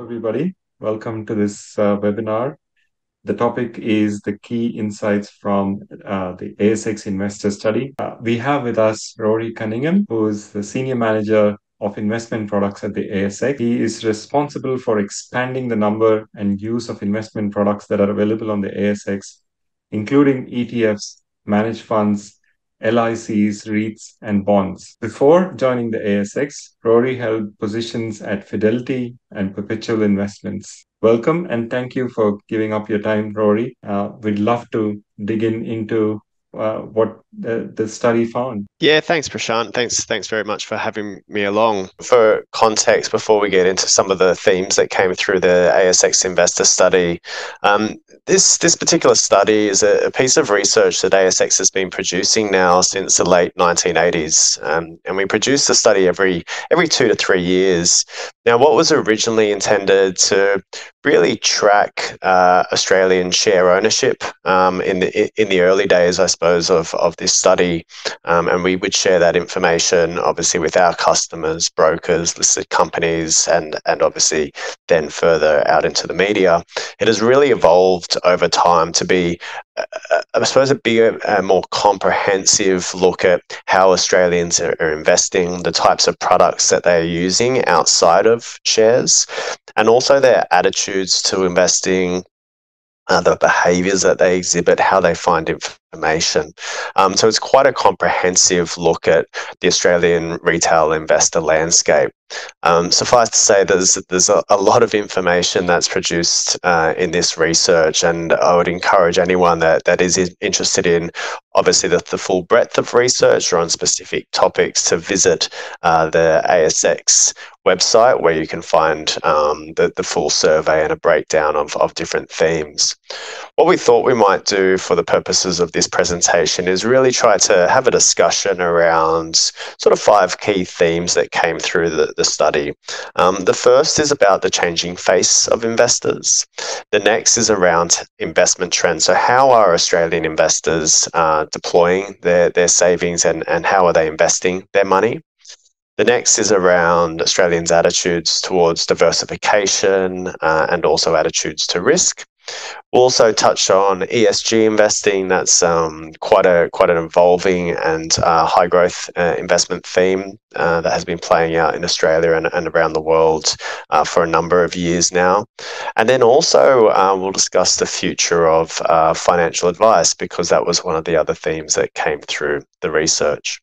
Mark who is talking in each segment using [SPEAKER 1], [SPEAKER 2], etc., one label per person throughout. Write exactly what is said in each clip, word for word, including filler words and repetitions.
[SPEAKER 1] everybody. Welcome to this uh, webinar. The topic is the key insights from uh, the A S X Investor Study. Uh, we have with us Rory Cunningham, who is the Senior Manager of Investment Products at the A S X. He is responsible for expanding the number and use of investment products that are available on the A S X, including E T Fs, managed funds, L I Cs, REITs, and bonds. Before joining the A S X, Rory held positions at Fidelity and Perpetual Investments. Welcome and thank you for giving up your time, Rory. Uh, we'd love to dig in into uh, what the, the study found.
[SPEAKER 2] Yeah, thanks, Prashant. Thanks, thanks very much for having me along. For context, before we get into some of the themes that came through the A S X Investor Study, um, this this particular study is a, a piece of research that A S X has been producing now since the late nineteen eighties, um, and we produce the study every every two to three years. Now, what was originally intended to really track uh, Australian share ownership um, in the in the early days, I suppose, of of this study, um, and we would share that information, obviously, with our customers, brokers, listed companies, and and obviously then further out into the media. It has really evolved over time to be, uh, I suppose, a bigger, a more comprehensive look at how Australians are, are investing, the types of products that they are using outside of shares, and also their attitudes to investing, uh, the behaviours that they exhibit, how they find information. Um, so it's quite a comprehensive look at the Australian retail investor landscape. Um, suffice to say, there's there's a, a lot of information that's produced uh, in this research, and I would encourage anyone that, that is interested in, obviously, the, the full breadth of research or on specific topics to visit uh, the A S X website, where you can find um, the, the full survey and a breakdown of, of different themes. What we thought we might do for the purposes of this presentation is really try to have a discussion around sort of five key themes that came through the, the study. Um, the first is about the changing face of investors. The next is around investment trends. So how are Australian investors uh, deploying their, their savings, and, and how are they investing their money? The next is around Australians' attitudes towards diversification uh, and also attitudes to risk. We'll also touch on E S G investing. That's um, quite a quite an evolving and uh, high growth uh, investment theme uh, that has been playing out in Australia and, and around the world uh, for a number of years now. And then also uh, we'll discuss the future of uh, financial advice, because that was one of the other themes that came through the research.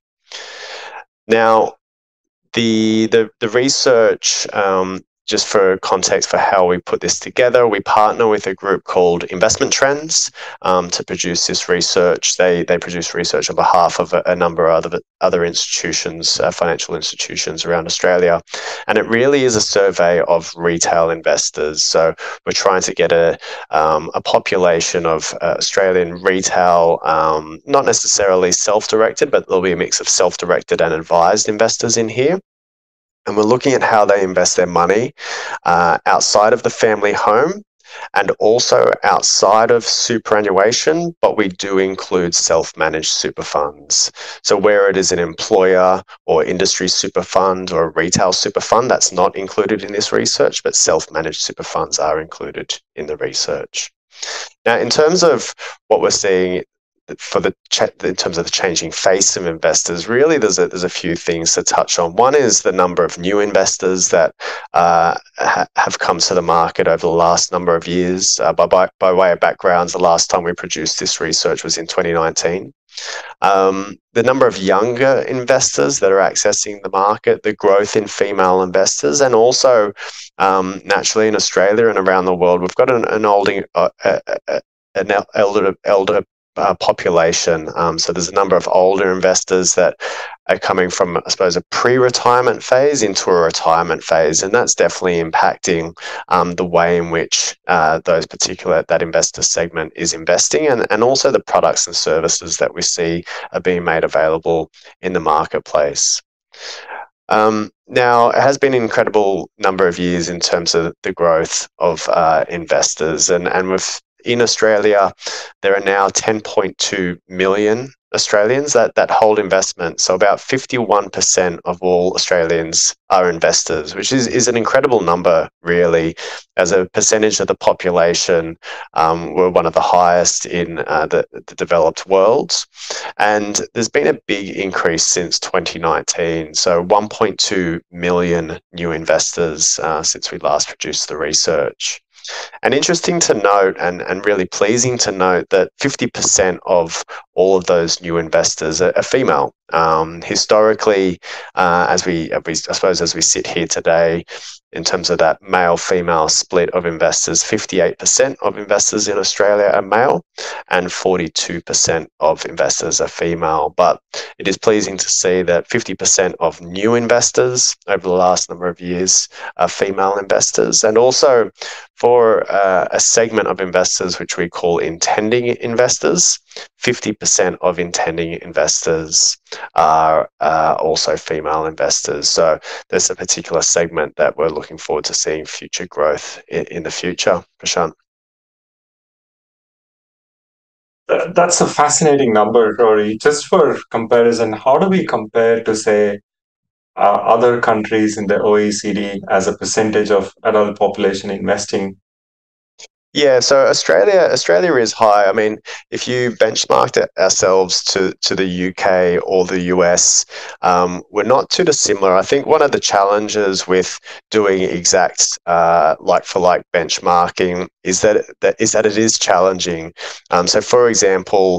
[SPEAKER 2] Now, the the the research. Um, Just for context for how we put this together, we partner with a group called Investment Trends um, to produce this research. They they produce research on behalf of a, a number of other, other institutions, uh, financial institutions around Australia. And it really is a survey of retail investors. So we're trying to get a, um, a population of uh, Australian retail, um, not necessarily self-directed, but there'll be a mix of self-directed and advised investors in here. And we're looking at how they invest their money uh, outside of the family home and also outside of superannuation, but we do include self-managed super funds. So where it is an employer or industry super fund or a retail super fund, that's not included in this research, but self-managed super funds are included in the research. Now, in terms of what we're seeing for the in terms of the changing face of investors, really there's a, there's a few things to touch on. One is the number of new investors that uh, ha have come to the market over the last number of years. Uh, by, by, by way of backgrounds, the last time we produced this research was in twenty nineteen. Um, the number of younger investors that are accessing the market, the growth in female investors, and also um, naturally in Australia and around the world, we've got an, an, older, uh, uh, an elder, elder Uh, population. Um, so there's a number of older investors that are coming from, I suppose, a pre-retirement phase into a retirement phase, and that's definitely impacting um, the way in which uh, those particular that investor segment is investing, and, and also the products and services that we see are being made available in the marketplace. Um, now, it has been an incredible number of years in terms of the growth of uh, investors, and, and we've in Australia, there are now ten point two million Australians that, that hold investments. So about fifty-one percent of all Australians are investors, which is, is an incredible number, really. As a percentage of the population, um, we're one of the highest in uh, the, the developed world. And there's been a big increase since twenty nineteen. So one point two million new investors uh, since we last produced the research. And interesting to note, and, and really pleasing to note, that fifty percent of all of those new investors are, are female. Um, historically, uh, as we, as we, I suppose, as we sit here today, in terms of that male-female split of investors, fifty-eight percent of investors in Australia are male and forty-two percent of investors are female. But it is pleasing to see that fifty percent of new investors over the last number of years are female investors. And also for uh, a segment of investors which we call intending investors, fifty percent of intending investors are uh, also female investors. So there's a particular segment that we're looking forward to seeing future growth in, in the future. Prashant.
[SPEAKER 1] That's a fascinating number, Rory. Just for comparison, how do we compare to, say, uh, other countries in the O E C D as a percentage of adult population investing?
[SPEAKER 2] Yeah, so Australia, Australia is high. I mean, if you benchmarked it ourselves to, to the U K or the U S, um, we're not too dissimilar. I think one of the challenges with doing exact uh, like-for-like benchmarking is that, that is that it is challenging. Um, so, for example,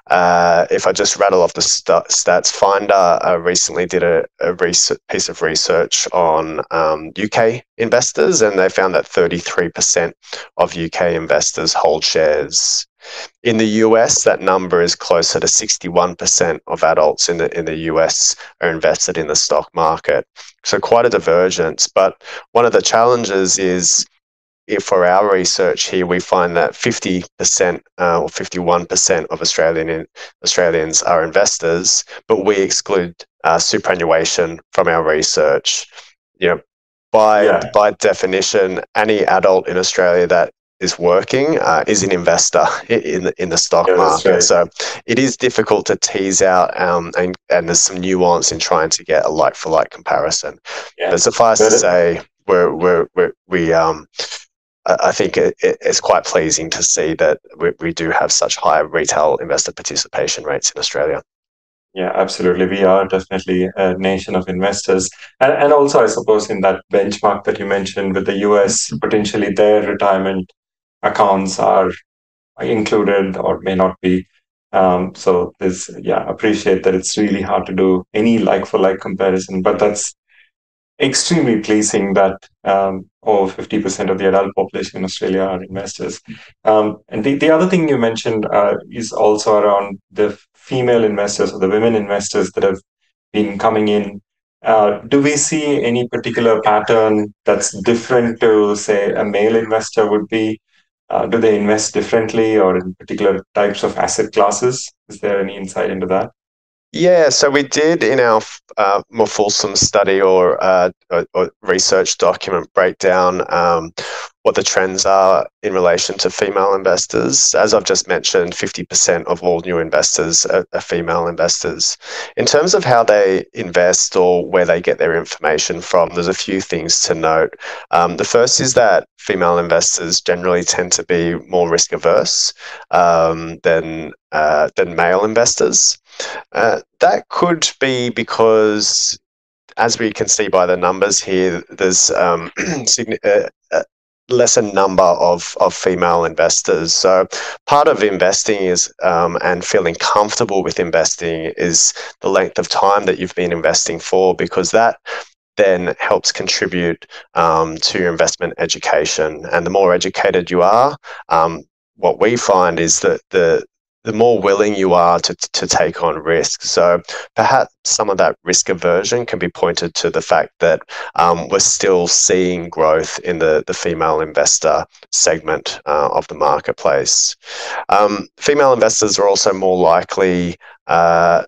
[SPEAKER 2] uh, if I just rattle off the st- stats, Finder uh, recently did a, a res- piece of research on um, U K investors, and they found that thirty-three percent of U K investors hold shares. In the U S, that number is closer to sixty-one percent of adults in the in the U S are invested in the stock market. So quite a divergence. But one of the challenges is, if for our research here, we find that fifty percent uh, or fifty-one percent of Australian Australians are investors, but we exclude uh, superannuation from our research. You know, by
[SPEAKER 1] Yeah.
[SPEAKER 2] by definition, any adult in Australia that is working uh, is an investor in the in the stock
[SPEAKER 1] Yeah, that's
[SPEAKER 2] market.
[SPEAKER 1] right.
[SPEAKER 2] So it is difficult to tease out, um, and and there's some nuance in trying to get a like for like comparison.
[SPEAKER 1] Yeah.
[SPEAKER 2] But suffice
[SPEAKER 1] But
[SPEAKER 2] to
[SPEAKER 1] it-
[SPEAKER 2] say, we're we're, we're we um. I I think it, it, it's quite pleasing to see that we, we do have such high retail investor participation rates in Australia.
[SPEAKER 1] Yeah, absolutely. We are definitely a nation of investors. And, and also, I suppose, in that benchmark that you mentioned with the U S, potentially their retirement accounts are included or may not be. Um, so this, yeah, appreciate that it's really hard to do any like for like comparison, but that's extremely pleasing that um, over fifty percent of the adult population in Australia are investors. Um, and the, the other thing you mentioned uh, is also around the female investors or the women investors that have been coming in. Uh, do we see any particular pattern that's different to, say, a male investor would be? Uh, do they invest differently or in particular types of asset classes? Is there any insight into that?
[SPEAKER 2] Yeah, so we did in our uh, more fulsome study or, uh, or, or research document break down um, what the trends are in relation to female investors. As I've just mentioned, fifty percent of all new investors are, are female investors. In terms of how they invest or where they get their information from, there's a few things to note. Um, the first is that female investors generally tend to be more risk averse um, than uh, than male investors. Uh, that could be because, as we can see by the numbers here, there's um, a, a lesser number of, of female investors. So part of investing is um, and feeling comfortable with investing is the length of time that you've been investing for, because that then helps contribute um, to your investment education. And the more educated you are, um, what we find is that the the more willing you are to, to take on risk. So perhaps some of that risk aversion can be pointed to the fact that um, we're still seeing growth in the, the female investor segment uh, of the marketplace. Um, female investors are also more likely uh,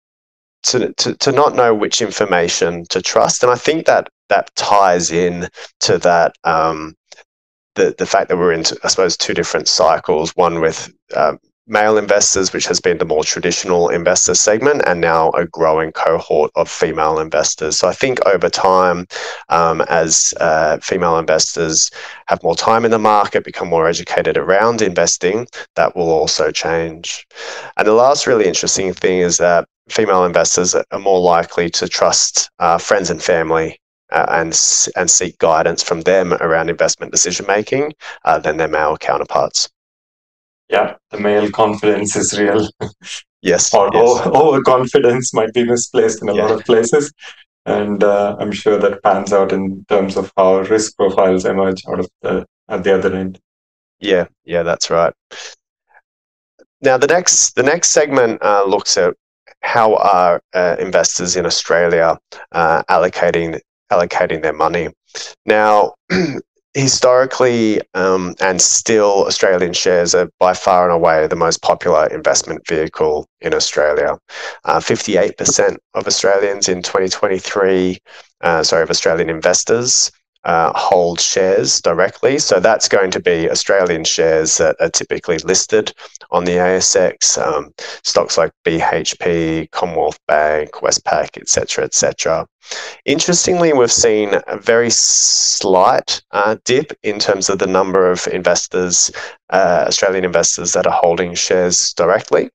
[SPEAKER 2] to, to, to not know which information to trust. And I think that that ties in to that um, the, the fact that we're in, I suppose, two different cycles, one with uh, male investors, which has been the more traditional investor segment, and now a growing cohort of female investors. So I think over time, um, as uh, female investors have more time in the market, become more educated around investing, that will also change. And the last really interesting thing is that female investors are more likely to trust uh, friends and family uh, and and seek guidance from them around investment decision making uh, than their male counterparts.
[SPEAKER 1] Yeah, the male confidence is real.
[SPEAKER 2] Yes,
[SPEAKER 1] or
[SPEAKER 2] yes.
[SPEAKER 1] overconfidence might be misplaced in a
[SPEAKER 2] Yeah.
[SPEAKER 1] lot of places. And uh, I'm sure that pans out in terms of how risk profiles emerge out of the at the other end.
[SPEAKER 2] Yeah, yeah, that's right. Now, the next the next segment uh, looks at how are uh, investors in Australia uh, allocating allocating their money. Now, historically um, and still, Australian shares are by far and away the most popular investment vehicle in Australia. Uh, fifty-eight percent of Australians in twenty twenty-three, uh, sorry, of Australian investors uh, hold shares directly. So that's going to be Australian shares that are typically listed on the A S X, um, stocks like B H P, Commonwealth Bank, Westpac, et cetera, et cetera. Interestingly, we've seen a very slight uh, dip in terms of the number of investors, uh, Australian investors that are holding shares directly.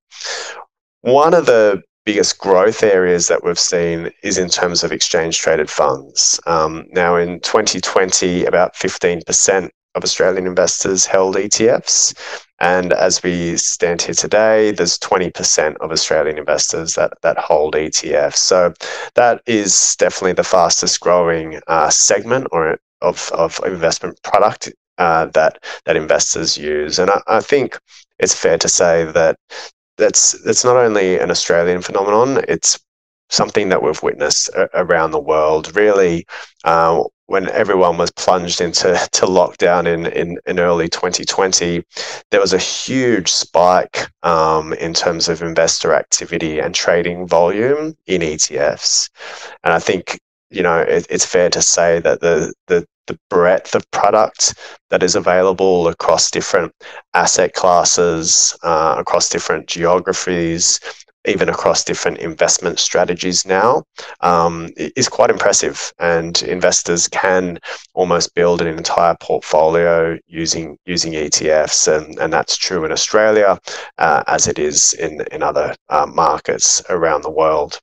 [SPEAKER 2] One of the biggest growth areas that we've seen is in terms of exchange traded funds. Um, now, in twenty twenty, about fifteen percent of Australian investors held E T Fs. And as we stand here today, there's twenty percent of Australian investors that, that hold E T Fs. So that is definitely the fastest growing uh, segment or of, of investment product uh, that, that investors use. And I, I think it's fair to say that that's, that's not only an Australian phenomenon, it's something that we've witnessed a- around the world. Really, uh, when everyone was plunged into to lockdown in, in, in early twenty twenty, there was a huge spike um, in terms of investor activity and trading volume in E T Fs. And I think, you know, it, it's fair to say that the, the the breadth of product that is available across different asset classes, uh, across different geographies, even across different investment strategies now, um, is quite impressive. And investors can almost build an entire portfolio using using E T Fs, and, and that's true in Australia uh, as it is in, in other uh, markets around the world.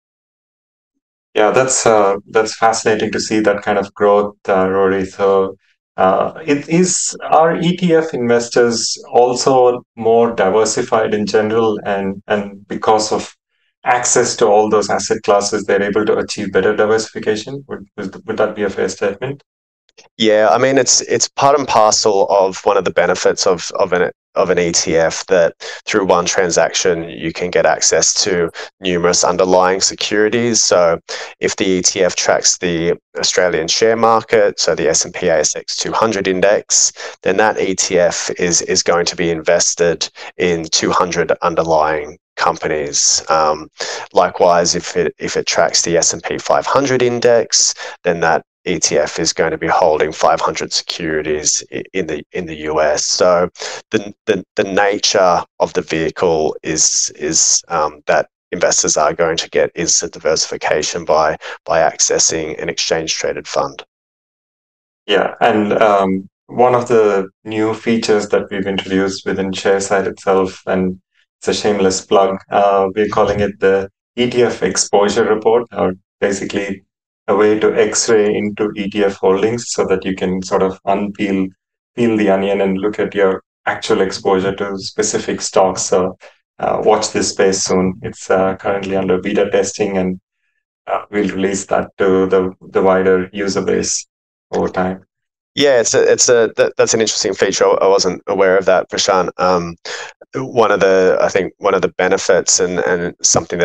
[SPEAKER 1] Yeah, that's uh, that's fascinating to see that kind of growth, uh, Rory. So, uh, it is are E T F investors also more diversified in general, and and because of access to all those asset classes, they're able to achieve better diversification. Would would, would that be a fair statement?
[SPEAKER 2] Yeah, I mean it's it's part and parcel of one of the benefits of of an of an E T F, that through one transaction you can get access to numerous underlying securities. So if the E T F tracks the Australian share market, so the S and P A S X two hundred index, then that E T F is is going to be invested in two hundred underlying companies. Um, likewise, if it if it tracks the S and P five hundred index, then that E T F is going to be holding five hundred securities in the in the U S. So the the, the nature of the vehicle is is um, that investors are going to get instant diversification by by accessing an exchange traded fund.
[SPEAKER 1] Yeah, and um, one of the new features that we've introduced within ShareSite itself, and it's a shameless plug, uh, we're calling it the E T F Exposure Report, or basically a way to X-ray into E T F holdings so that you can sort of unpeel peel the onion and look at your actual exposure to specific stocks. So uh, watch this space soon. It's uh, currently under beta testing, and uh, we'll release that to the, the wider user base over time.
[SPEAKER 2] Yeah, it's a, it's a that, that's an interesting feature. I wasn't aware of that, Prashant. Um, one of the I think one of the benefits and and something that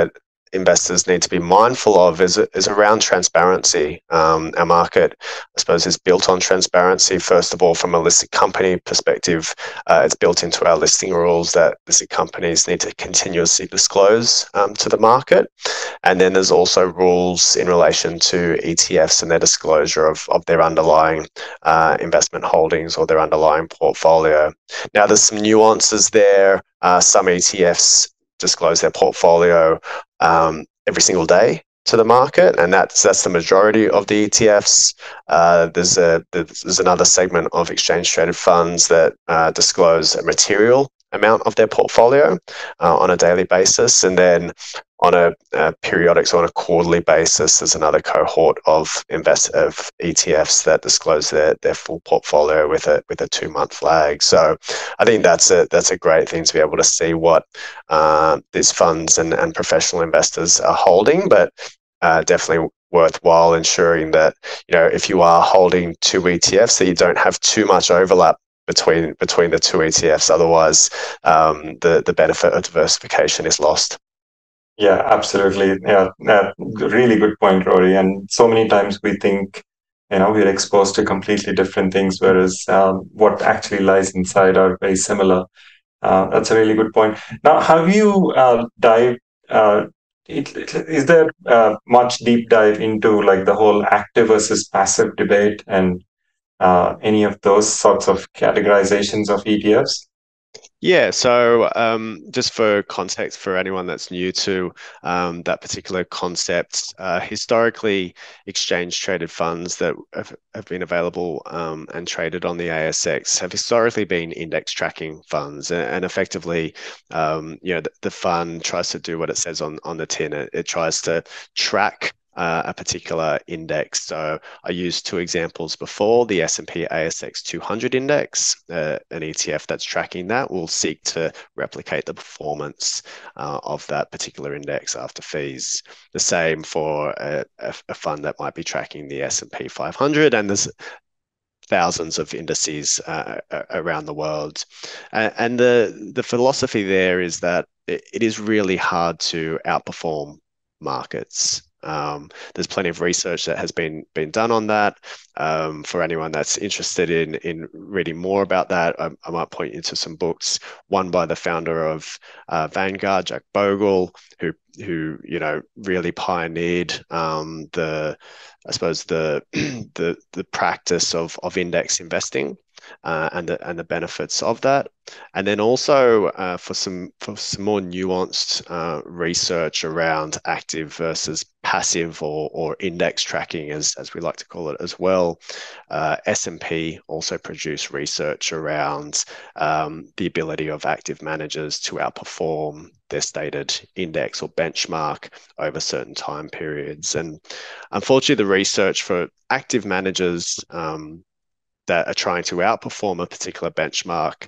[SPEAKER 2] investors need to be mindful of is is around transparency. Um, our market, I suppose, is built on transparency. First of all, from a listed company perspective, uh, it's built into our listing rules that listed companies need to continuously disclose um, to the market. And then there's also rules in relation to E T Fs and their disclosure of, of their underlying uh, investment holdings or their underlying portfolio. Now, there's some nuances there. Uh, some E T Fs disclose their portfolio um, every single day to the market, and that's that's the majority of the E T Fs. Uh, there's a there's another segment of exchange traded funds that uh, disclose a material amount of their portfolio uh, on a daily basis, and then on a, a periodic, so on a quarterly basis, there's another cohort of invest of E T Fs that disclose their their full portfolio with a with a two month lag. So I think that's a that's a great thing to be able to see what uh, these funds and, and professional investors are holding, but uh, definitely worthwhile ensuring that, you know, if you are holding two E T Fs, that you don't have too much overlap between between the two E T Fs. Otherwise, um, the the benefit of diversification is lost.
[SPEAKER 1] Yeah, absolutely. Yeah, uh, really good point, Rory. And so many times we think, you know, we're exposed to completely different things, whereas um, what actually lies inside are very similar. Uh, that's a really good point. Now, have you uh, dived? Uh, it, it, is there uh, much deep dive into like the whole active versus passive debate and uh, any of those sorts of categorizations of E T Fs?
[SPEAKER 2] Yeah, so um, just for context for anyone that's new to um, that particular concept, uh, historically, exchange traded funds that have, have been available um, and traded on the A S X have historically been index tracking funds, and, and effectively, um, you know, the, the fund tries to do what it says on on the tin. It, it tries to track Uh, a particular index. So I used two examples before. The S and P A S X two hundred index, uh, an E T F that's tracking that will seek to replicate the performance uh, of that particular index after fees. The same for a, a, a fund that might be tracking the S and P five hundred, and there's thousands of indices uh, around the world. And, and the, the philosophy there is that it, it is really hard to outperform markets. Um, there's plenty of research that has been been done on that. Um, for anyone that's interested in in reading more about that, I, I might point you to some books. One by the founder of uh, Vanguard, Jack Bogle, who who you know really pioneered um, the, I suppose the the the practice of of index investing. Uh, and the and the benefits of that, and then also uh, for some for some more nuanced uh, research around active versus passive or or index tracking, as as we like to call it as well. Uh, S and P also produce research around um, the ability of active managers to outperform their stated index or benchmark over certain time periods. And unfortunately, the research for active managers um, that are trying to outperform a particular benchmark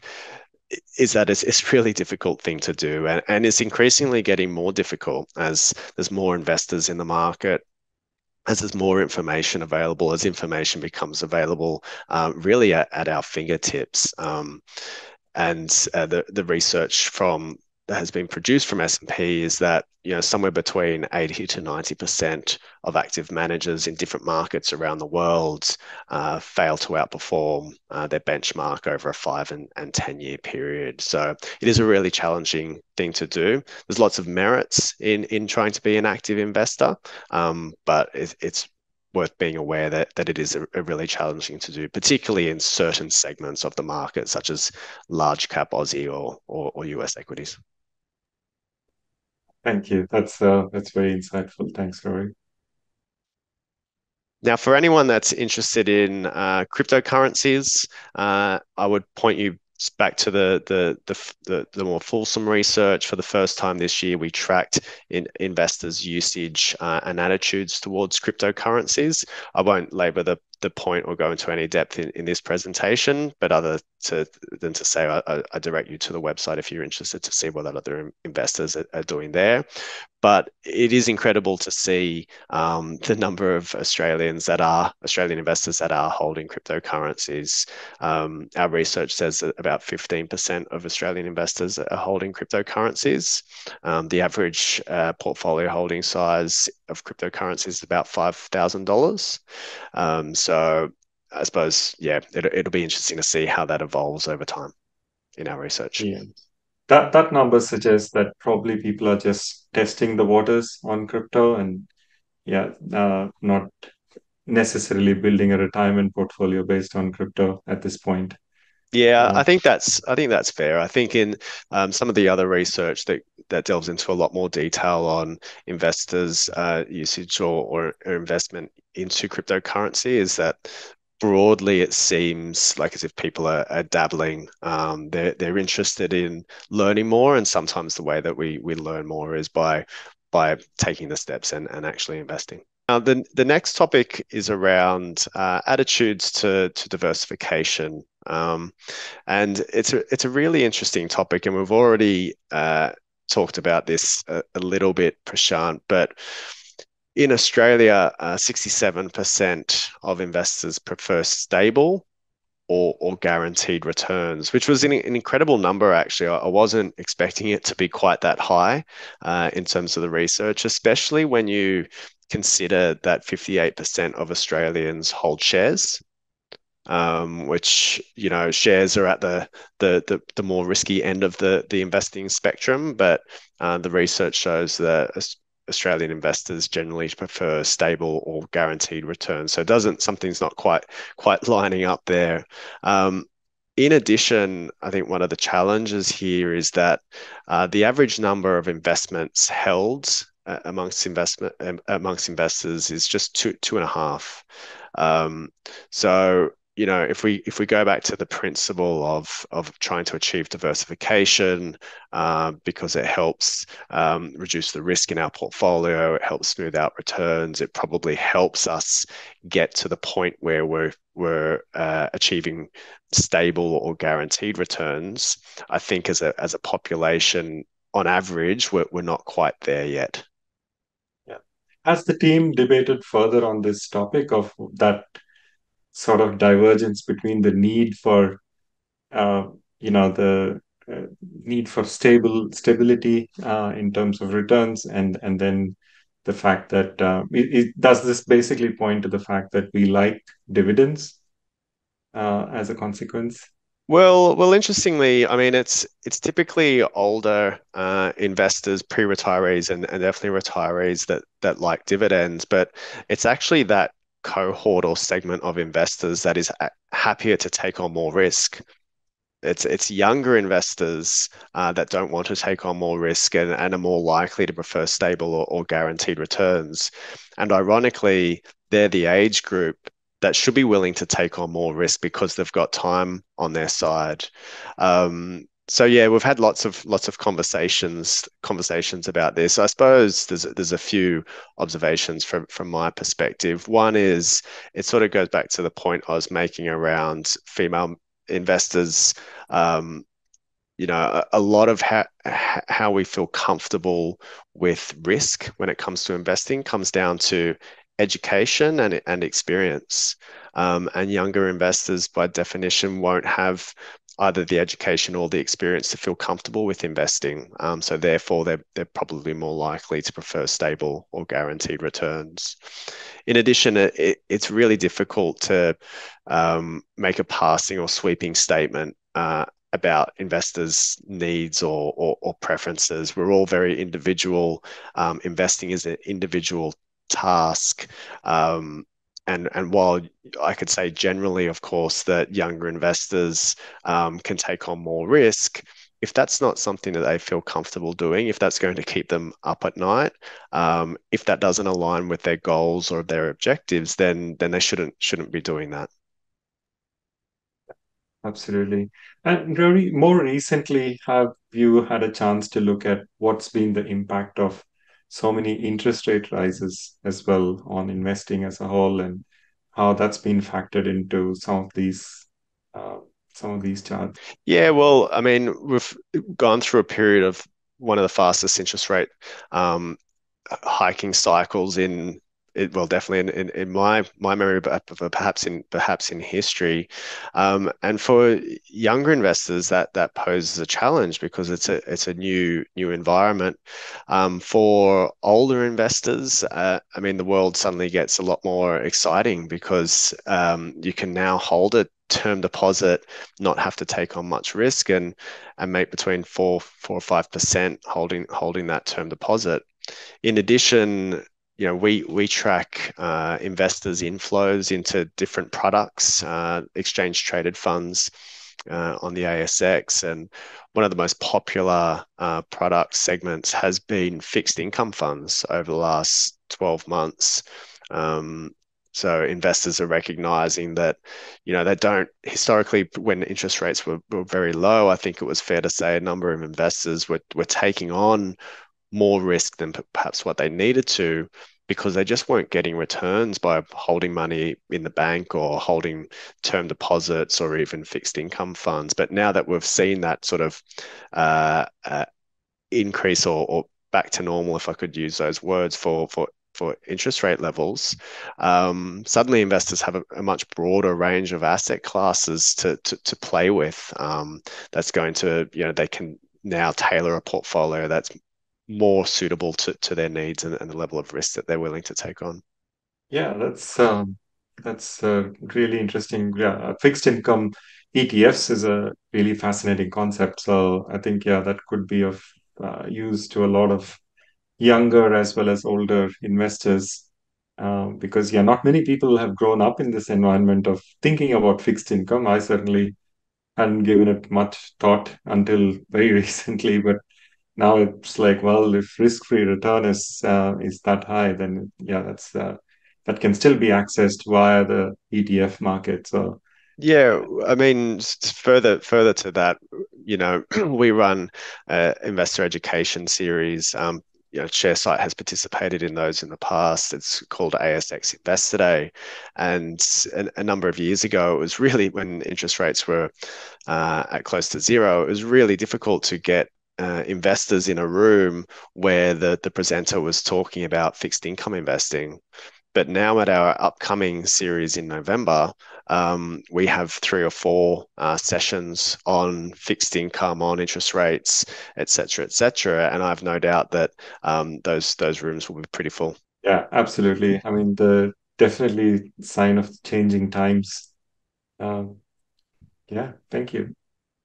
[SPEAKER 2] is that it's, it's a really difficult thing to do. And, and it's increasingly getting more difficult as there's more investors in the market, as there's more information available, as information becomes available uh, really at, at our fingertips. Um, and uh, the, the research from that has been produced from S and P is that, you know, somewhere between eighty to ninety percent of active managers in different markets around the world uh, fail to outperform uh, their benchmark over a five and, and ten year period. So it is a really challenging thing to do. There's lots of merits in, in trying to be an active investor, um, but it, it's worth being aware that that it is a, a really challenging to do, particularly in certain segments of the market, such as large cap Aussie or, or, or U S equities.
[SPEAKER 1] Thank you. That's uh, that's very insightful. Thanks, Rory.
[SPEAKER 2] Now, for anyone that's interested in uh, cryptocurrencies, uh, I would point you back to the, the the the the more fulsome research. For the first time this year, we tracked in investors' usage uh, and attitudes towards cryptocurrencies. I won't labor the the point or go into any depth in, in this presentation, but other to, than to say I, I direct you to the website if you're interested to see what other investors are, are doing there. But it is incredible to see um, the number of Australians that are Australian investors that are holding cryptocurrencies. Um, our research says that about fifteen percent of Australian investors are holding cryptocurrencies. Um, the average uh, portfolio holding size of cryptocurrencies is about five thousand dollars. Um, so I suppose, yeah, it, it'll be interesting to see how that evolves over time in our research.
[SPEAKER 1] Yeah. That that number suggests that probably people are just testing the waters on crypto and yeah, uh, not necessarily building a retirement portfolio based on crypto at this point.
[SPEAKER 2] Yeah,
[SPEAKER 1] Uh,
[SPEAKER 2] I think that's I think that's fair. I think in um, some of the other research that that delves into a lot more detail on investors' uh, usage or, or or investment into cryptocurrency is that broadly it seems like as if people are, are dabbling. Um, they're they're interested in learning more, and sometimes the way that we we learn more is by by taking the steps and, and actually investing. Now, the, the next topic is around uh, attitudes to, to diversification. Um, and it's a, it's a really interesting topic, and we've already uh, talked about this a, a little bit, Prashant, but in Australia, uh, sixty-seven percent of investors prefer stable or, or guaranteed returns, which was an, an incredible number, actually. I, I wasn't expecting it to be quite that high uh, in terms of the research, especially when you consider that fifty-eight percent of Australians hold shares, um, which, you know, shares are at the, the, the, the more risky end of the, the investing spectrum. But uh, the research shows that Australian investors generally prefer stable or guaranteed returns. So it doesn't, something's not quite quite lining up there. Um, in addition, I think one of the challenges here is that uh, the average number of investments held uh, amongst investment um, amongst investors is just two two and a half. Um, so you know, if we if we go back to the principle of of trying to achieve diversification, uh, because it helps um, reduce the risk in our portfolio, it helps smooth out returns, it probably helps us get to the point where we're we're uh, achieving stable or guaranteed returns. I think as a as a population, on average, we're we're not quite there yet.
[SPEAKER 1] yeah. Has the team debated further on this topic of that sort of divergence between the need for uh, you know the uh, need for stable stability uh, in terms of returns and and then the fact that uh, it, it, does this basically point to the fact that we like dividends uh, as a consequence?
[SPEAKER 2] Well, well, interestingly, I mean, it's it's typically older uh, investors, pre-retirees, and, and definitely retirees that that like dividends. But it's actually that cohort or segment of investors that is happier to take on more risk. It's it's younger investors uh, that don't want to take on more risk and, and are more likely to prefer stable or, or guaranteed returns. And ironically, they're the age group that should be willing to take on more risk because they've got time on their side. Um, so yeah, we've had lots of lots of conversations conversations about this. I suppose there's there's a few observations from from my perspective. One is it sort of goes back to the point I was making around female investors. Um, you know, a, a lot of how how we feel comfortable with risk when it comes to investing comes down to education and and experience. Um, and younger investors, by definition, won't have either the education or the experience to feel comfortable with investing. Um, so therefore, they're they're probably more likely to prefer stable or guaranteed returns. In addition, it, it's really difficult to um, make a passing or sweeping statement uh, about investors' needs or, or, or preferences. We're all very individual. Um, investing is an individual task. Um, and, and while I could say generally, of course, that younger investors um, can take on more risk, if that's not something that they feel comfortable doing, if that's going to keep them up at night, um, if that doesn't align with their goals or their objectives, then then they shouldn't shouldn't be doing that.
[SPEAKER 1] Absolutely. And Rory, more recently, have you had a chance to look at what's been the impact of so many interest rate rises as well on investing as a whole? And how that's been factored into some of these uh, some of these charts.
[SPEAKER 2] Yeah, well, I mean, we've gone through a period of one of the fastest interest rate um, hiking cycles in it, well, definitely in, in, in my my memory, but perhaps in perhaps in history. Um, and for younger investors, that that poses a challenge because it's a it's a new new environment. Um, for older investors, uh, I mean, the world suddenly gets a lot more exciting because um, you can now hold a term deposit, not have to take on much risk, and and make between four four or five percent holding holding that term deposit. In addition, you know, we we track uh, investors' inflows into different products, uh, exchange traded funds uh, on the A S X, and one of the most popular uh, product segments has been fixed income funds over the last twelve months. Um, so investors are recognizing that, you know, they don't historically, when interest rates were, were very low, I think it was fair to say a number of investors were, were taking on more risk than perhaps what they needed to because they just weren't getting returns by holding money in the bank or holding term deposits or even fixed income funds. But now that we've seen that sort of uh, uh, increase or, or back to normal, if I could use those words for for for interest rate levels, um, suddenly investors have a, a, much broader range of asset classes to to, to play with. Um, that's going to, you know, they can now tailor a portfolio that's more suitable to, to their needs and, and the level of risk that they're willing to take on.
[SPEAKER 1] Yeah, that's um, that's uh, really interesting. Yeah, uh, fixed income E T Fs is a really fascinating concept. So I think yeah, that could be of uh, use to a lot of younger as well as older investors. Um, because yeah, not many people have grown up in this environment of thinking about fixed income. I certainly hadn't given it much thought until very recently, but now it's like, well, if risk-free return is uh, is that high, then yeah, that's uh, that can still be accessed via the E T F market. So
[SPEAKER 2] Yeah, I mean, further further to that, you know, we run uh, investor education series. Um, you know, ShareSite has participated in those in the past. It's called A S X Investor Day, and a, a number of years ago, it was really when interest rates were uh, at close to zero. It was really difficult to get uh, investors in a room where the the presenter was talking about fixed income investing. But now at our upcoming series in November, um, we have three or four uh, sessions on fixed income, on interest rates, et cetera, et cetera. And I've no doubt that um, those those rooms will be pretty full.
[SPEAKER 1] yeah, absolutely. I mean, the definitely sign of changing times. Um, yeah, thank you.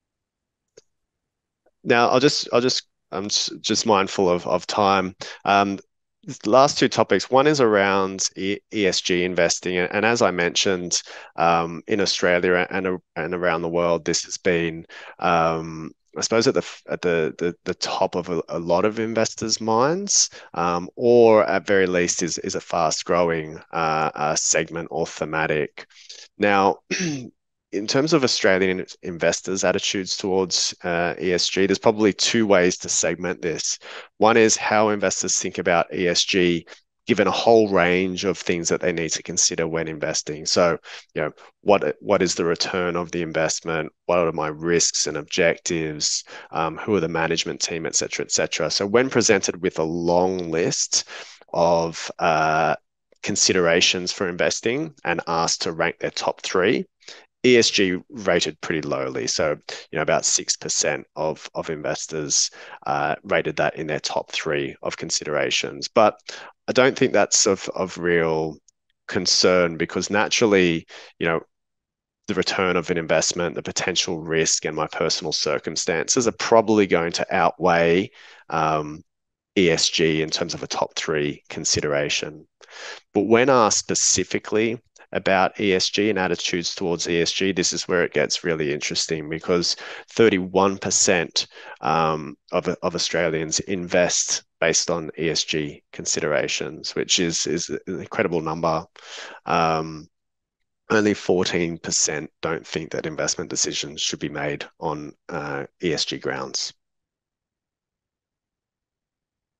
[SPEAKER 2] Now, I'll just I'll just I'm just mindful of of time. Um, the last two topics. One is around E- ESG investing, and, and as I mentioned, um, in Australia and and around the world, this has been, um, I suppose, at the at the the, the top of a, a lot of investors' minds, um, or at very least is is a fast growing uh, uh, segment or thematic. Now, in terms of Australian investors' attitudes towards uh, E S G, there's probably two ways to segment this. One is how investors think about E S G, given a whole range of things that they need to consider when investing. So, you know, what what is the return of the investment? What are my risks and objectives? Um, who are the management team, et cetera, et cetera. So, when presented with a long list of uh, considerations for investing and asked to rank their top three, E S G rated pretty lowly. So, you know, about six percent of, of investors uh, rated that in their top three of considerations. But I don't think that's of, of real concern because naturally, you know, the return of an investment, the potential risk, and my personal circumstances are probably going to outweigh um, E S G in terms of a top three consideration. But when asked specifically about E S G and attitudes towards E S G, this is where it gets really interesting because thirty-one percent um, of, of Australians invest based on E S G considerations, which is, is an incredible number. Um, only fourteen percent don't think that investment decisions should be made on uh, E S G grounds.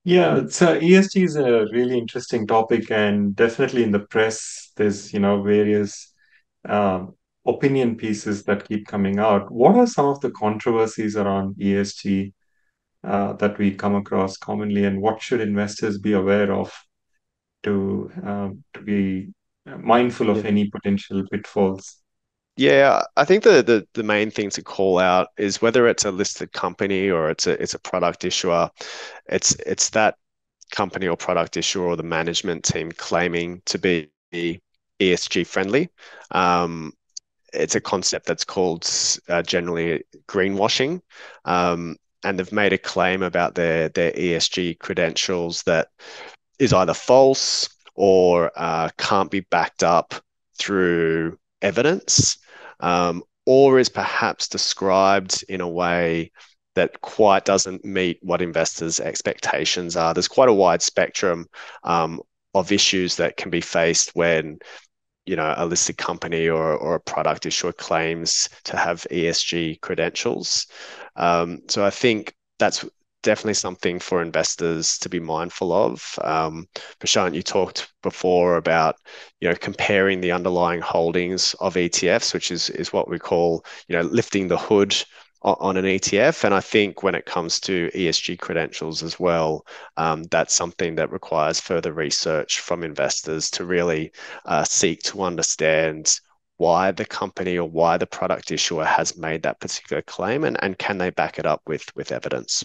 [SPEAKER 1] Yeah, so E S G is a really interesting topic, and definitely in the press, there's, you know, various um, opinion pieces that keep coming out. What are some of the controversies around E S G uh, that we come across commonly, and what should investors be aware of to um, to be mindful of any potential pitfalls?
[SPEAKER 2] Yeah, I think the, the the main thing to call out is whether it's a listed company or it's a it's a product issuer. It's it's that company or product issuer or the management team claiming to be E S G friendly. Um, it's a concept that's called uh, generally greenwashing, um, and they've made a claim about their their E S G credentials that is either false or uh, can't be backed up through evidence, um, or is perhaps described in a way that quite doesn't meet what investors' expectations are. There's quite a wide spectrum um, of issues that can be faced when you know a listed company or, or a product issuer claims to have E S G credentials. Um, so I think that's definitely something for investors to be mindful of. Um, Prashant, you talked before about you know comparing the underlying holdings of E T Fs, which is is what we call you know lifting the hood on an E T F. And I think when it comes to E S G credentials as well, um, that's something that requires further research from investors to really uh, seek to understand why the company or why the product issuer has made that particular claim, and, and can they back it up with with evidence.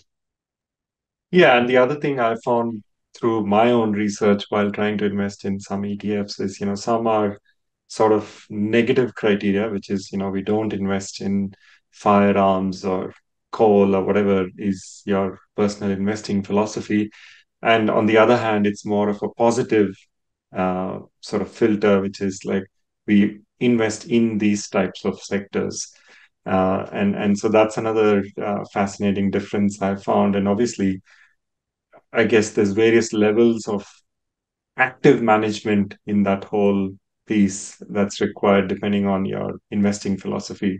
[SPEAKER 1] Yeah, and the other thing I found through my own research while trying to invest in some E T Fs is, you know, some are sort of negative criteria, which is, you know, we don't invest in firearms or coal or whatever is your personal investing philosophy. And on the other hand, it's more of a positive uh, sort of filter, which is like we invest in these types of sectors. Uh, and and so that's another uh, fascinating difference I found. And obviously, I guess there's various levels of active management in that whole piece that's required depending on your investing philosophy.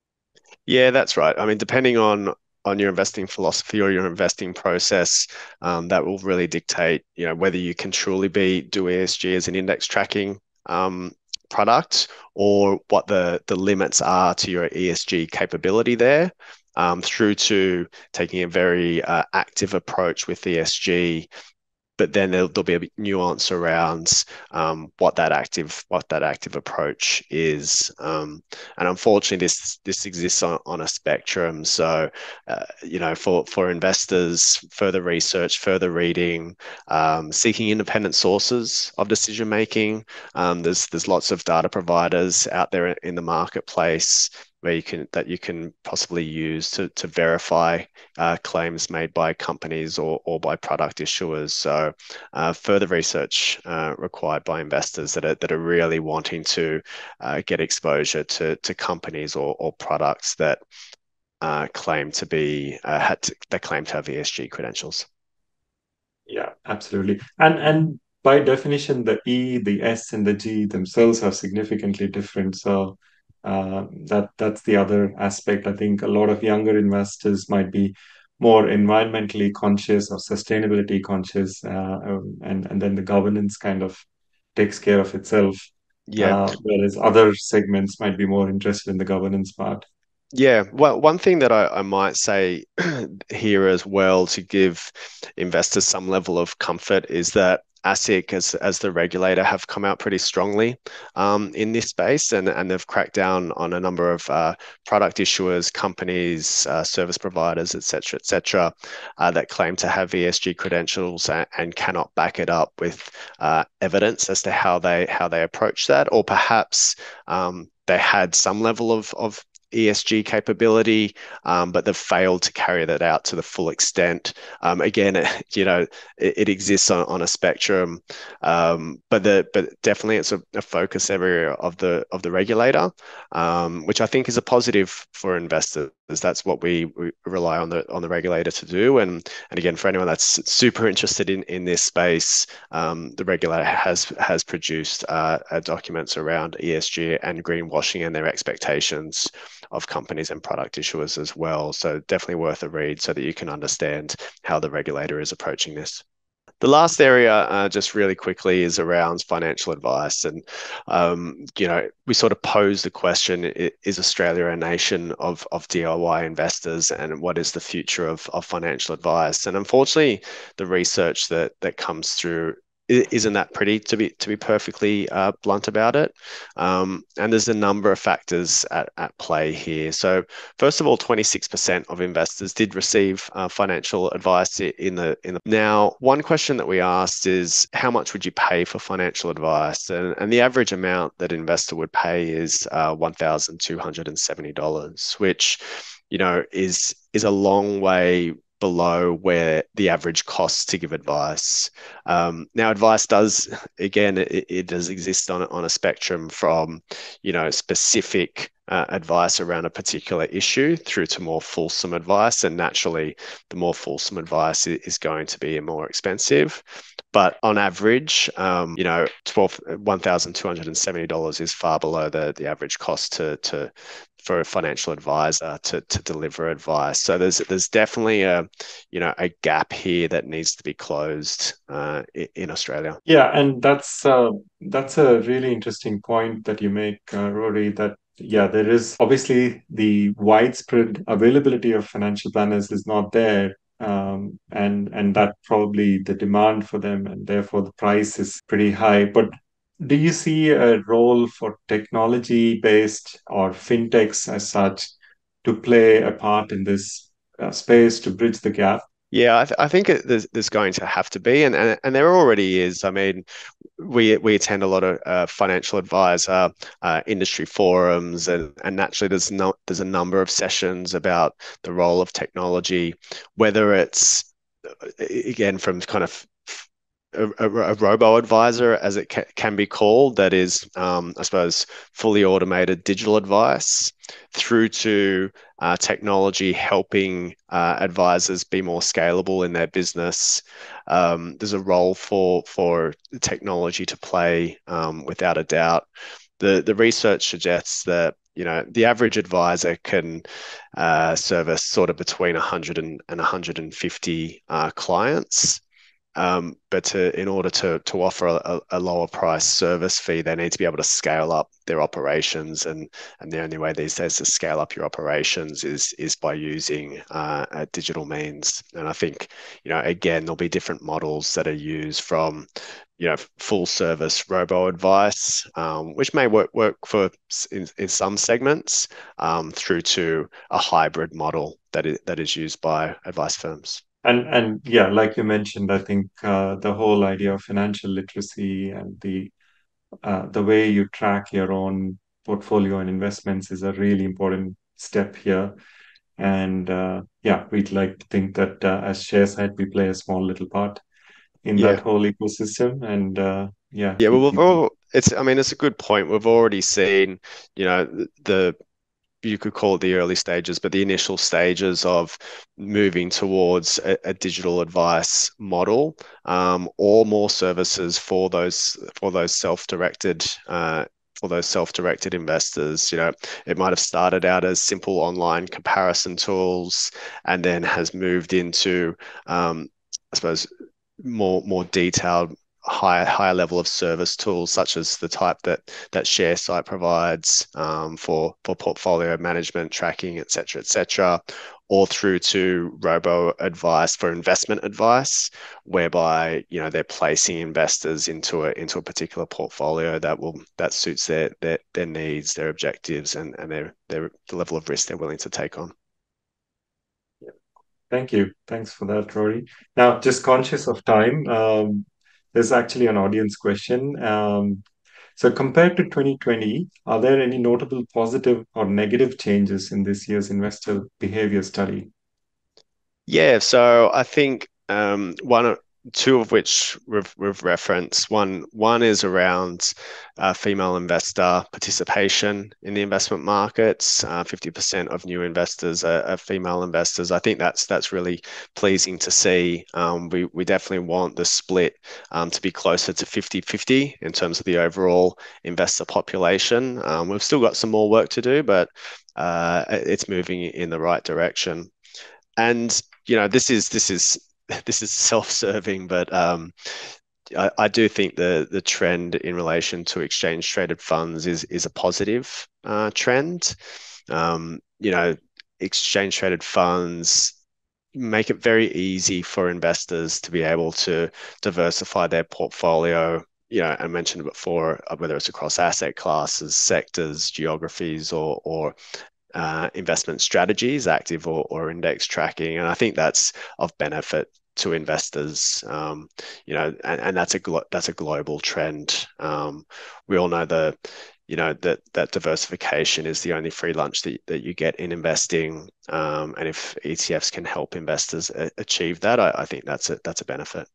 [SPEAKER 2] Yeah, that's right. I mean, depending on on your investing philosophy or your investing process, um, that will really dictate, you know, whether you can truly be do E S G as an index tracking um, product, or what the the limits are to your E S G capability there, um, through to taking a very uh, active approach with E S G, but then there'll, there'll be a nuance around um, what that active what that active approach is. Um, and unfortunately, this this exists on, on a spectrum. So, uh, you know, for for investors, further research, further reading, um, seeking independent sources of decision making. Um, there's there's lots of data providers out there in the marketplace where you can that you can possibly use to to verify uh, claims made by companies or, or by product issuers. So uh, further research uh, required by investors that are that are really wanting to uh, get exposure to to companies or, or products that uh, claim to be uh, had to, that claim to have E S G credentials.
[SPEAKER 1] Yeah, absolutely. And and by definition, the E, the S, and the G themselves are significantly different. So uh, that that's the other aspect. I think a lot of younger investors might be more environmentally conscious or sustainability conscious, uh, um, and and then the governance kind of takes care of itself.
[SPEAKER 2] Yeah,
[SPEAKER 1] Uh, whereas other segments might be more interested in the governance part.
[SPEAKER 2] Yeah, well, one thing that I, I might say here as well to give investors some level of comfort is that ASIC, as as the regulator, have come out pretty strongly um, in this space, and and they've cracked down on a number of uh, product issuers, companies, uh, service providers, et cetera, et cetera, uh, that claim to have E S G credentials and, and cannot back it up with uh, evidence as to how they how they approach that, or perhaps um, they had some level of of E S G capability, um, but they've failed to carry that out to the full extent. Um, again, you know, it, it exists on, on a spectrum, um, but the but definitely it's a, a focus area of the of the regulator, um, which I think is a positive for investors. That's what we, we rely on the on the regulator to do. And and again, for anyone that's super interested in in this space, um, the regulator has has produced uh, documents around E S G and greenwashing and their expectations of companies and product issuers as well. So definitely worth a read so that you can understand how the regulator is approaching this. The last area, uh, just really quickly, is around financial advice. And, um, you know, we sort of pose the question, is Australia a nation of, of D I Y investors, and what is the future of, of financial advice? And unfortunately, the research that, that comes through isn't that pretty, to be to be perfectly uh, blunt about it. Um, and there's a number of factors at, at play here. So first of all, twenty-six percent of investors did receive uh, financial advice in the in the. Now, one question that we asked is, how much would you pay for financial advice? And, and the average amount that an investor would pay is uh, one thousand two hundred seventy dollars, which, you know, is is a long way below where the average costs to give advice. Um, now, advice does, again, it, it does exist on, on a spectrum from, you know, specific uh, advice around a particular issue through to more fulsome advice. And naturally, the more fulsome advice is going to be more expensive. But on average, um, you know, one thousand two hundred seventy dollars is far below the, the average cost to, to for a financial advisor to, to deliver advice. So there's there's definitely a, you know, a gap here that needs to be closed uh, in Australia.
[SPEAKER 1] Yeah, and that's uh, that's a really interesting point that you make, uh, Rory, that yeah, there is obviously the widespread availability of financial planners is not there. Um, and and that probably the demand for them, and therefore the price is pretty high. But do you see a role for technology-based or fintechs as such to play a part in this uh, space to bridge the gap?
[SPEAKER 2] Yeah, I, th- I think it, there's, there's going to have to be, and, and and there already is. I mean, we we attend a lot of uh, financial advisor uh, industry forums, and and naturally there's no there's a number of sessions about the role of technology, whether it's again from kind of a, a, a robo advisor, as it ca- can be called, that is, um, I suppose, fully automated digital advice, through to uh, technology helping uh, advisors be more scalable in their business. Um, there's a role for for technology to play, um, without a doubt. The the research suggests that, you know, the average advisor can uh, service sort of between one hundred and, and one hundred fifty uh, clients. Um, but to, in order to to offer a, a lower price service fee, they need to be able to scale up their operations, and and the only way these days to scale up your operations is is by using uh, a digital means. And I think, you know, again, there'll be different models that are used, from, you know, full service robo advice, um, which may work work for in, in some segments, um, through to a hybrid model that is that is used by advice firms.
[SPEAKER 1] And and yeah, like you mentioned, I think uh, the whole idea of financial literacy and the uh, the way you track your own portfolio and investments is a really important step here. And uh, yeah, we'd like to think that uh, as Shareside, we play a small little part in that
[SPEAKER 2] Yeah.
[SPEAKER 1] whole ecosystem. And uh, yeah,
[SPEAKER 2] Yeah, well,
[SPEAKER 1] keep
[SPEAKER 2] we've
[SPEAKER 1] people.
[SPEAKER 2] all, it's, I mean, it's a good point. We've already seen, you know, the, the you could call it the early stages, but the initial stages of moving towards a, a digital advice model, um, or more services for those for those self-directed uh, for those self-directed investors. You know, it might have started out as simple online comparison tools, and then has moved into, um, I suppose, more more detailed, higher higher level of service tools, such as the type that that Sharesight provides, um, for for portfolio management, tracking, et cetera, et cetera, or through to robo advice for investment advice, whereby, you know, they're placing investors into a into a particular portfolio that will that suits their their their needs, their objectives, and and their their the level of risk they're willing to take on.
[SPEAKER 1] Thank you. Thanks for that, Rory. Now, just conscious of time, um, there's actually an audience question. Um, so, compared to twenty twenty, are there any notable positive or negative changes in this year's investor behavior study?
[SPEAKER 2] Yeah, so I think, um, one two of which we've, we've referenced. One, one is around uh, female investor participation in the investment markets. Uh, fifty percent of new investors are, are female investors. I think that's that's really pleasing to see. Um, we, we definitely want the split um, to be closer to fifty fifty in terms of the overall investor population. Um, we've still got some more work to do, but uh, it's moving in the right direction. And you know, this is this is this is self-serving, but um, I, I do think the the trend in relation to exchange traded funds is is a positive uh, trend. Um, you know, exchange traded funds make it very easy for investors to be able to diversify their portfolio. You know, I mentioned before, whether it's across asset classes, sectors, geographies, or or uh, investment strategies, active or, or index tracking. And I think that's of benefit to investors. Um, you know, and, and that's a glo- that's a global trend. Um, we all know the, you know, that that diversification is the only free lunch that, that you get in investing. Um, and if E T Fs can help investors a- achieve that, I, I think that's a that's a benefit.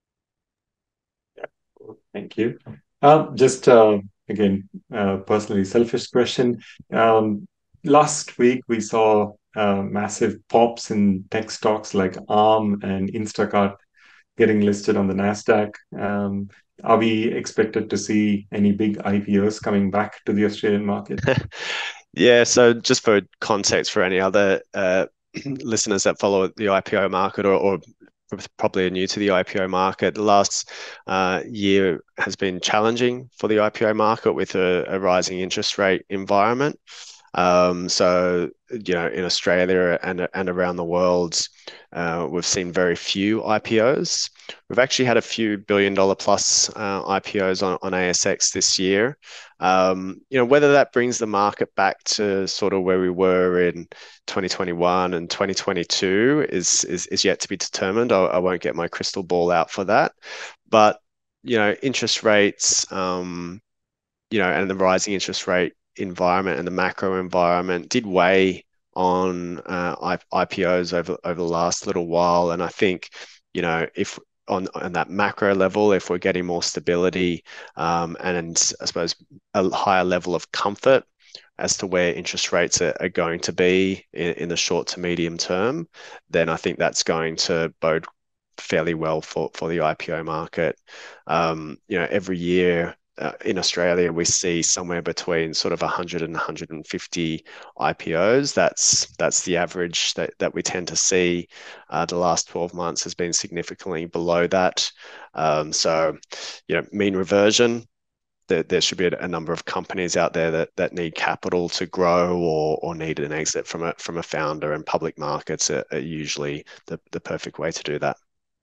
[SPEAKER 1] Yeah, cool. Thank you. Um, just uh, again, uh, personally selfish question. Um, last week we saw uh, massive pops in tech stocks like Arm and Instacart getting listed on the Nasdaq. Um, are we expected to see any big I P Os coming back to the Australian market?
[SPEAKER 2] Yeah, so just for context for any other uh, listeners that follow the I P O market or, or probably are new to the I P O market, the last uh, year has been challenging for the I P O market with a, a rising interest rate environment. Um, so, you know, in Australia and, and around the world, uh, we've seen very few I P Os. We've actually had a few billion dollar plus uh, I P Os on, on A S X this year. Um, you know, whether that brings the market back to sort of where we were in twenty twenty-one and twenty twenty-two is, is, is yet to be determined. I, I won't get my crystal ball out for that. But, you know, interest rates, um, you know, and the rising interest rate environment and the macro environment did weigh on uh, I P Os over over the last little while. And I think, you know, if on on that macro level, if we're getting more stability um, and I suppose a higher level of comfort as to where interest rates are, are going to be in, in the short to medium term, then I think that's going to bode fairly well for, for the I P O market. Um, you know, every year uh, in Australia, we see somewhere between sort of one hundred and one hundred fifty I P Os. That's that's the average that, that we tend to see. Uh, the last twelve months has been significantly below that. Um, so, you know, mean reversion, there, there should be a, a number of companies out there that, that need capital to grow or, or need an exit from a from a founder, and public markets are, are usually the, the perfect way to do that.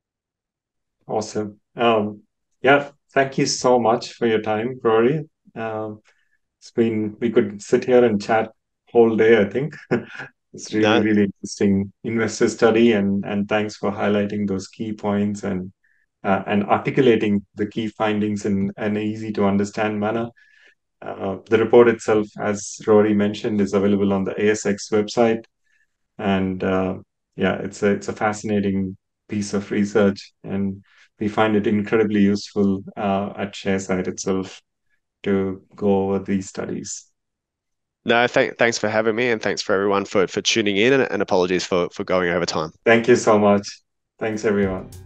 [SPEAKER 1] Awesome. Um, yeah, thank you so much for your time, Rory. Um, it's been, we could sit here and chat whole day, I think. It's really,
[SPEAKER 2] No,
[SPEAKER 1] really interesting investor study, and and thanks for highlighting those key points and uh, and articulating the key findings in an easy to understand manner. Uh, the report itself, as Rory mentioned, is available on the A S X website, and uh, yeah, it's a it's a fascinating piece of research, and we find it incredibly useful uh, at ShareSite itself to go over these studies.
[SPEAKER 2] no, thank, thanks for having me, and thanks for everyone for, for tuning in, and, and apologies for, for going over time.
[SPEAKER 1] Thank you so much. Thanks, everyone.